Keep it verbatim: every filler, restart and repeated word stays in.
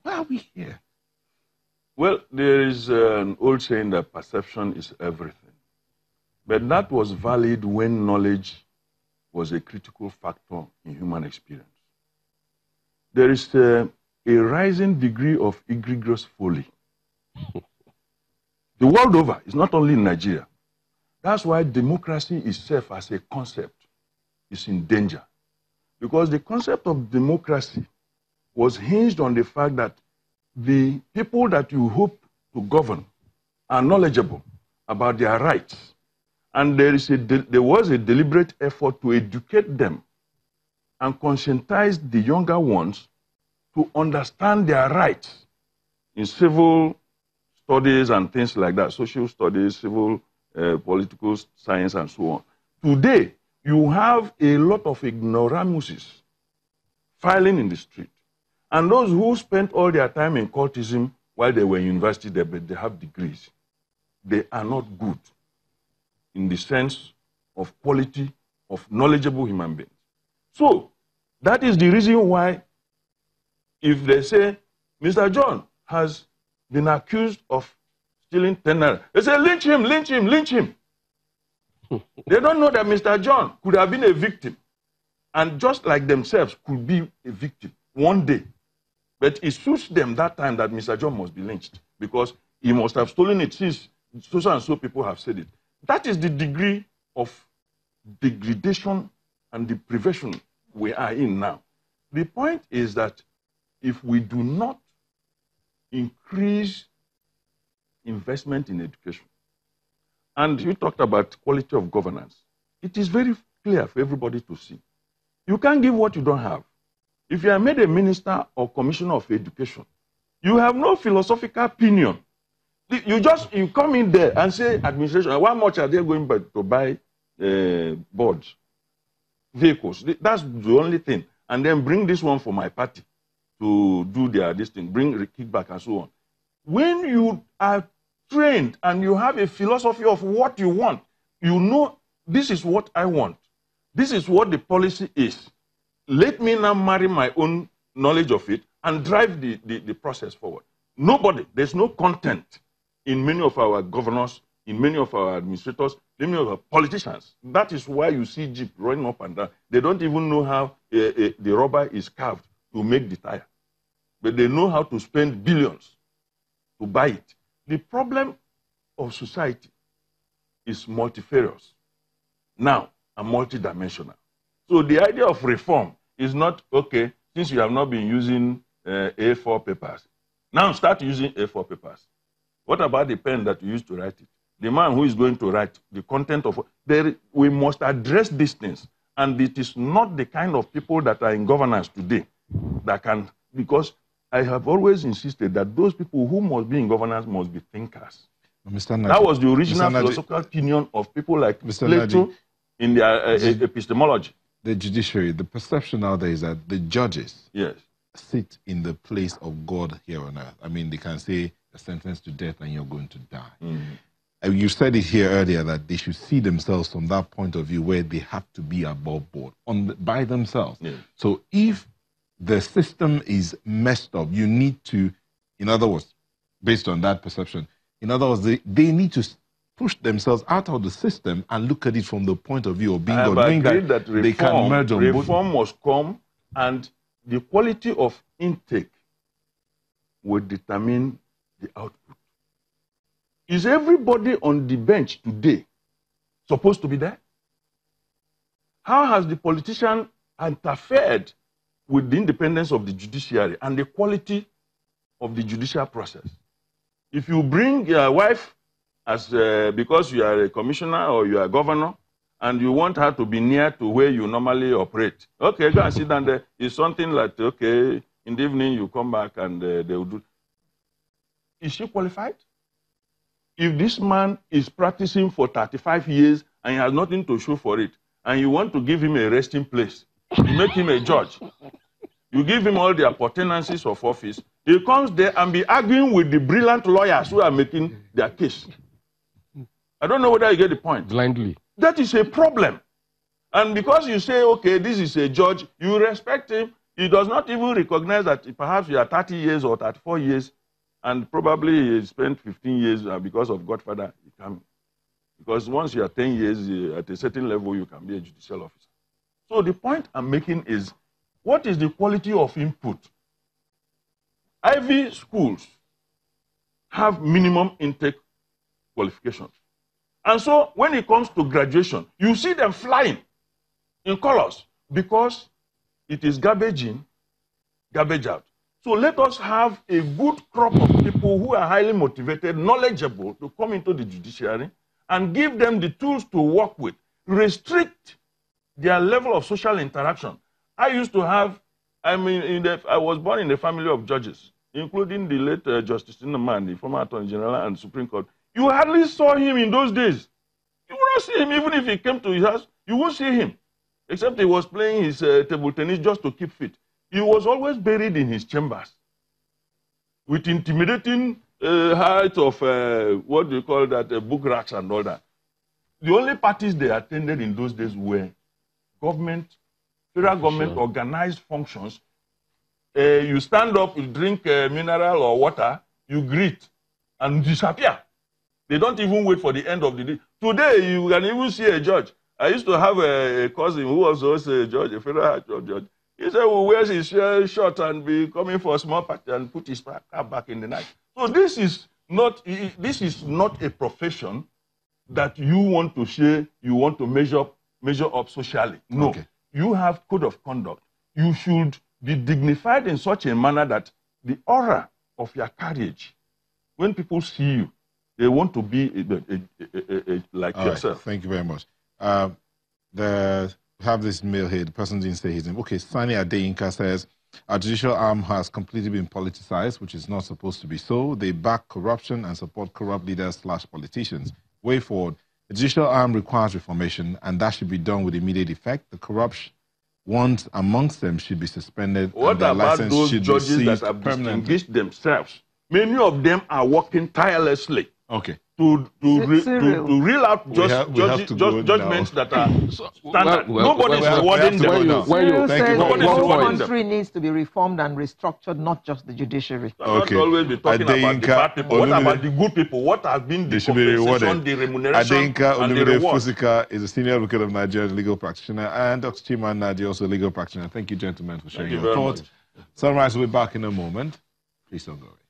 Why are we here? Well, there is uh, an old saying that perception is everything. But that was valid when knowledge was a critical factor in human experience. There is uh, a rising degree of egregious folly. The world over, it's not only in Nigeria. That's why democracy itself as a concept is in danger. Because the concept of democracy was hinged on the fact that the people that you hope to govern are knowledgeable about their rights. And there, is a there was a deliberate effort to educate them and conscientize the younger ones to understand their rights in civil studies and things like that, social studies, civil, uh, political science, and so on. Today, you have a lot of ignoramuses filing in the street. And those who spent all their time in cultism while they were in university, they, they have degrees. They are not good in the sense of quality of knowledgeable human beings. So, that is the reason why if they say, Mister John has been accused of stealing ten naira, they say, lynch him, lynch him, lynch him. They don't know that Mister John could have been a victim, and just like themselves could be a victim one day. But it suits them that time that Mister John must be lynched, because he must have stolen it since so and so people have said it. That is the degree of degradation and deprivation we are in now. The point is that if we do not increase investment in education, and you talked about quality of governance, it is very clear for everybody to see. You can't give what you don't have. If you are made a minister or commissioner of education, you have no philosophical opinion. You just you come in there and say, administration, how much are they going to buy uh, boards, vehicles? That's the only thing. And then bring this one for my party to do their this thing, bring kickback and so on. When you are trained and you have a philosophy of what you want, you know this is what I want. This is what the policy is. Let me now marry my own knowledge of it and drive the, the, the process forward. Nobody, there's no content in many of our governors, in many of our administrators, in many of our politicians. That is why you see Jeep running up and down. They don't even know how uh, uh, the rubber is carved to make the tire. But they know how to spend billions to buy it. The problem of society is multifarious now and multidimensional. So the idea of reform is not, okay, since you have not been using uh, A four papers, now start using A four papers. What about the pen that you used to write it? The man who is going to write the content of there, we must address these things. And it is not the kind of people that are in governance today that can, because I have always insisted that those people who must be in governance must be thinkers. Mister Nadi, that was the original Mister philosophical Nadi, opinion of people like Mister Plato Nadi, in their uh, uh, epistemology. The judiciary, the perception out there is that the judges yes. sit in the place of God here on earth. I mean, they can say a sentence to death and you're going to die. Mm-hmm. You said it here earlier that they should see themselves from that point of view where they have to be above board on the, by themselves. Yes. So if the system is messed up, you need to, in other words, based on that perception, in other words, they, they need to push themselves out of the system and look at it from the point of view of being God, knowing that, that reform, they can merge on both. Reform must come, and the quality of intake will determine the output. Is everybody on the bench today supposed to be there? How has the politician interfered with the independence of the judiciary and the quality of the judicial process? If you bring your wife as uh, because you are a commissioner or you are a governor, and you want her to be near to where you normally operate, okay, go and sit down there. It's something like, okay, in the evening you come back and uh, they will do. Is she qualified? If this man is practicing for thirty-five years and he has nothing to show for it, and you want to give him a resting place, you make him a judge, you give him all the appurtenances of office, he comes there and be arguing with the brilliant lawyers who are making their case. I don't know whether you get the point. Blindly. That is a problem. And because you say, okay, this is a judge, you respect him, He does not even recognize that perhaps you are thirty years or thirty-four years, and probably he spent fifteen years because of Godfather. He can, because once you are ten years at a certain level, you can be a judicial officer. So the point I'm making is, what is the quality of input? Ivy schools have minimum intake qualifications. And so when it comes to graduation, you see them flying in colors because it is garbage in, garbage out. So let us have a good crop of people who are highly motivated, knowledgeable to come into the judiciary and give them the tools to work with. Restrict their level of social interaction. I used to have, I mean, in the, I was born in a family of judges, including the late uh, Justice Nnaman, the former Attorney General and Supreme Court. You hardly saw him in those days. You would not see him, even if he came to his house, you won't see him. Except he was playing his uh, table tennis just to keep fit. He was always buried in his chambers with intimidating uh, height of, uh, what do you call that, uh, book racks and all that. The only parties they attended in those days were government, federal government sure. organized functions. Uh, you stand up, you drink uh, mineral or water, you greet, and disappear. They don't even wait for the end of the day. Today, you can even see a judge. I used to have a, a cousin who was also a judge, a federal judge. He said, well, wears his shirt and be coming for a small party and put his car back in the night. So this is not, this is not a profession that you want to share, you want to measure up, measure up socially. No. Okay. You have code of conduct. You should be dignified in such a manner that the aura of your carriage, when people see you, they want to be a, a, a, a, a, like All yourself. Right. Thank you very much. Uh, the, we have this mail here. The person didn't say his name. Okay, Sani Adeyinka says, our judicial arm has completely been politicized, which is not supposed to be so. They back corruption and support corrupt leaders slash politicians. Way forward, the judicial arm requires reformation, and that should be done with immediate effect. The corrupt ones amongst them should be suspended. What and their about license those should judges be that have distinguished themselves? Many of them are working tirelessly. Okay. To to, re, to to reel out just, have, judge, just judgments now. that are standard. Well, well, Nobody well, is rewarding them. Cyril Thank you. says the whole country needs to be reformed and restructured, not just the judiciary. Okay. Not always be talking Adeyinka, about the bad people. What about the good people? What has been the compensation, the remuneration, Adeyinka and the reward? Fusika is a senior advocate of Nigeria, legal practitioner, and Doctor Chima Nadi, also a legal practitioner. Thank you, gentlemen, for sharing Thank your you thoughts. Sunrise will be back in a moment. Please don't go away.